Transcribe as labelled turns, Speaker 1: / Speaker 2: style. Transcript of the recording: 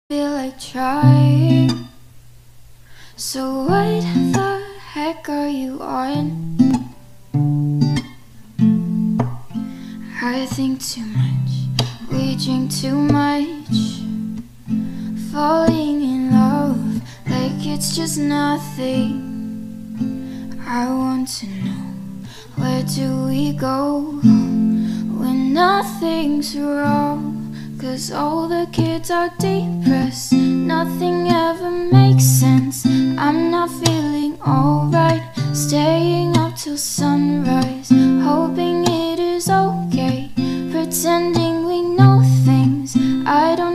Speaker 1: feel like trying. So what the heck are you on? I think too much, we drink too much, falling in love like it's just nothing. I want to know, where do we go when nothing's wrong? 'Cause all the kids are depressed, nothing ever makes sense. I'm not feeling alright, staying up till sunrise, hoping it is okay, pretending we know things I don't